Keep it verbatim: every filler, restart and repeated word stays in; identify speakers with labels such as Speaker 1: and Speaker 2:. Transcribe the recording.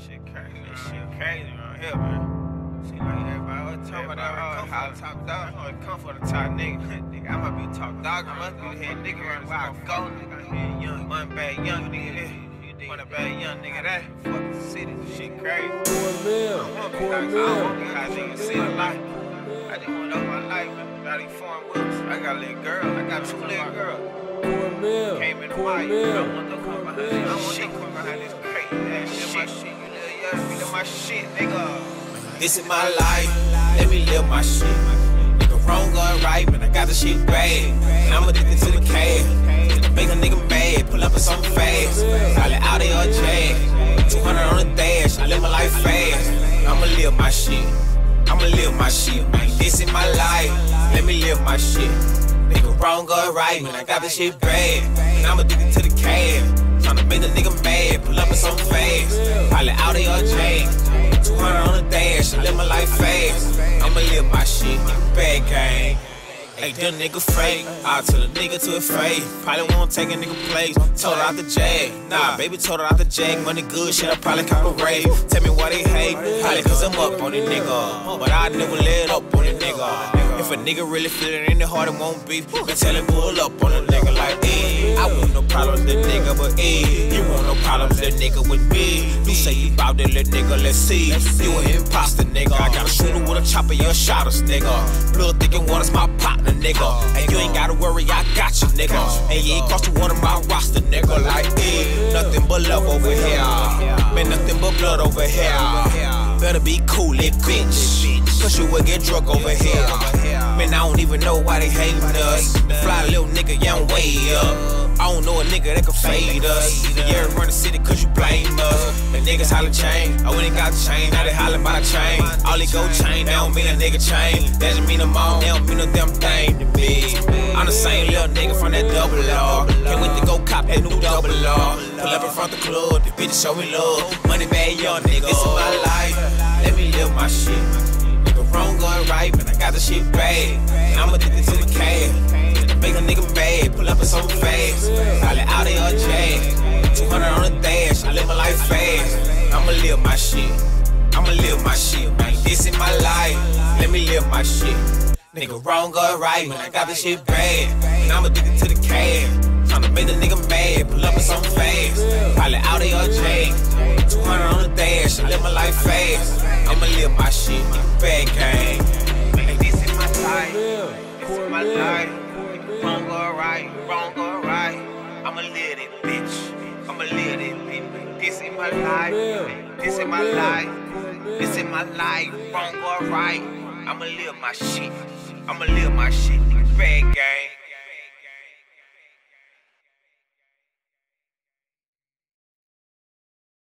Speaker 1: shit crazy, this shit crazy around here, man. See, like everybody always talk about that, uh, how the top dog, I come for the top nigga. Nigga, I might be top dog, I must be the head nigga around where I go, nigga. Head young, one bad young nigga there. One bad young nigga that. Fucking city, shit crazy.
Speaker 2: Cornmeal,
Speaker 1: I don't
Speaker 2: Cornmeal.
Speaker 1: want to be how niggas see a life. I just want to know my life, man. Got these foreign whips. I got a little girl, I got two little girls.
Speaker 2: Cornmeal,
Speaker 1: Came in the fire, I
Speaker 2: Cornmeal.
Speaker 1: want to come behind this. I want to come behind this crazy ass shit. My shit, you little young, you live my shit, nigga.
Speaker 3: This is my life, let me live my shit. Nigga wrong going right, but I got the shit bad. And I'm addicted to the cash. Make a nigga mad, pull up in something fast. Probably out of your jag. two hundred on the dash, I live my life fast. I'ma live my shit, I'ma live my shit, man. This is my life, let me live my shit. Nigga wrong going right, man, I got the shit bad. And I'm addicted to the cash. Tryna make a nigga mad, pull up in something fast. Probably out of your jag. two hundred on the dash, I live my life fast. I'ma live my shit, bad gang. Hey, them nigga fake, I'll tell a nigga to his face. Probably won't take a nigga place, told her out the jag. Nah, baby told her out the jag, money good, shit, I probably cop a raise. Tell me why they hate, probably cause I'm up on it nigga. But I never let up on it nigga. If a nigga really feelin' in the heart, it won't beef. Then tell him pull up on a nigga like, eh. I want no problems, little nigga, but eh. You want no problems, little nigga, with me. You say you bout that little nigga, let's see. You an imposter, nigga. I got a shooter with a chopper, you a shot us, nigga. Blood thinking water's my partner, nigga. And you ain't gotta worry, I got you, nigga. And you ain't cost to one of my roster, nigga. Like, eh. Nothing but love over here. Man, nothing but blood over here. Better be cool, it bitch. Cause you will get drunk over here. Man, I don't even know why they hating us. The fly little nigga, yeah, I'm way up. I don't know a nigga that can fade us. Yeah, run the city cause you blame us. The niggas holler chain, I went and got the chain. Now they holler by the chain. All they go chain, they don't mean a nigga chain. That just mean them all, they don't mean no damn thing to me. I'm the same little nigga from that double R. Can't wait to go cop that new double R. Pull up in front the club, the bitches show me love. Money bad young nigga, this is my life. Let me live my shit. Nigga wrong going right, but I got the shit bad. And I'm addicted to the cash. Make a nigga mad, pull up in something fast. Probably out of your jag. two hundred on the dash, I live my life fast. I'ma live my shit, I'ma live my shit, man. This is my life, let me live my shit. Nigga wrong going right, man, I got the shit bad. And I'm addicted to the cash. Tryna make a nigga mad, pull up in something fast. Probably out of your jag. two hundred on the dash, I live my life fast. I'ma live my shit, bad gang.
Speaker 1: Hey, this is my life, this is my life. Wrong or right, wrong or right. I'ma live it, bitch. I'ma live it, bitch. This is my life, this is my life. This is my life, wrong or right. I'ma live my shit, I'ma live my shit, bad